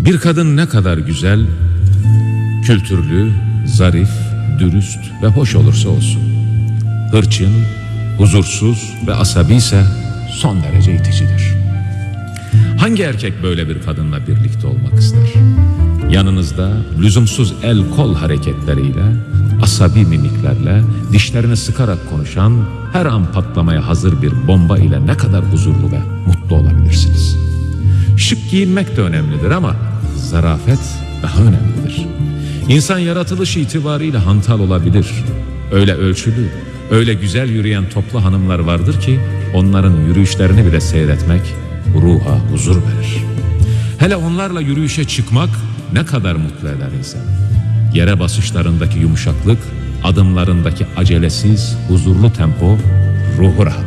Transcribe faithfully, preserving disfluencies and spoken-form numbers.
Bir kadın ne kadar güzel, kültürlü, zarif, dürüst ve hoş olursa olsun, hırçın, huzursuz ve asabi ise son derece iticidir. Hangi erkek böyle bir kadınla birlikte olmak ister? Yanınızda lüzumsuz el kol hareketleriyle, asabi mimiklerle, dişlerini sıkarak konuşan, her an patlamaya hazır bir bomba ile ne kadar huzurlu ve mutlu olabilirsiniz? Şık giyinmek de önemlidir ama zarafet daha önemlidir. İnsan yaratılış itibariyle hantal olabilir. Öyle ölçülü, öyle güzel yürüyen toplu hanımlar vardır ki onların yürüyüşlerini bile seyretmek ruha huzur verir. Hele onlarla yürüyüşe çıkmak ne kadar mutlu eder insan. Yere basışlarındaki yumuşaklık, adımlarındaki acelesiz, huzurlu tempo ruhu rahat.